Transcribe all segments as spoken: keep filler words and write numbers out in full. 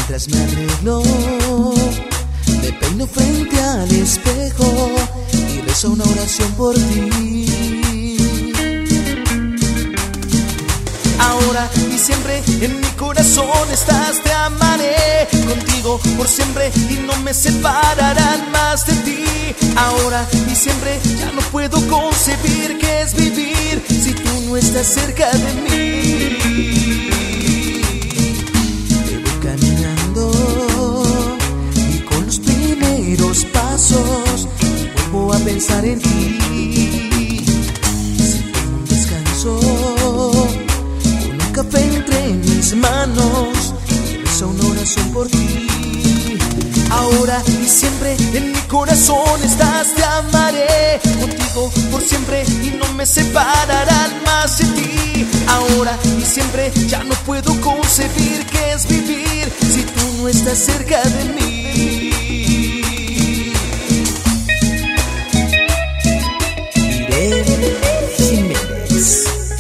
Mientras me arreglo, me peino frente al espejo y rezo una oración por ti. Ahora y siempre en mi corazón estás, te amaré contigo por siempre y no me separarán más de ti. Ahora y siempre ya no puedo concebir qué es vivir si tú no estás cerca de mí. Te voy caminando y con los primeros pasos vuelvo a pensar en ti. Si tengo un descanso, café entre mis manos y rezo una oración por ti. Ahora y siempre en mi corazón estás, te amaré contigo por siempre y no me separarán más de ti. Ahora y siempre ya no puedo concebir qué es vivir si tú no estás cerca de mí. Irene Jiménez.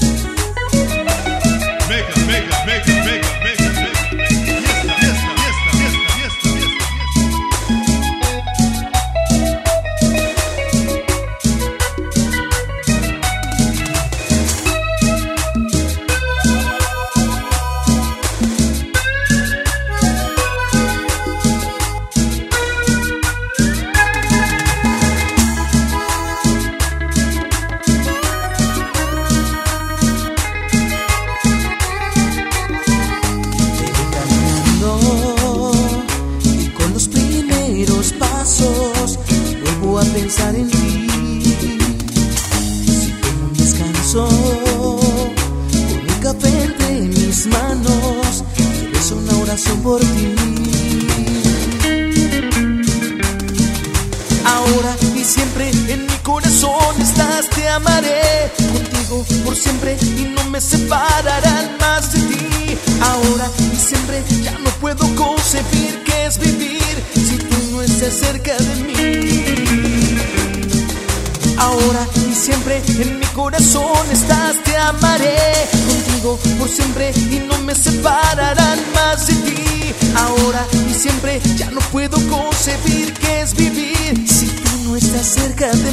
Vuelvo a pensar en ti. Si tengo un descanso, con un café entre mis manos y rezo una oración por ti. Ahora y siempre en mi corazón estás, te amaré contigo por siempre y no me separarán más de ti. Ahora y siempre ya no puedo concebir qué es vivir si tú no estás cerca de mí. Ahora y siempre en mi corazón estás, te amaré contigo por siempre y no me separarán más de ti. Ahora y siempre ya no puedo concebir qué es vivir si tú no estás cerca de mí.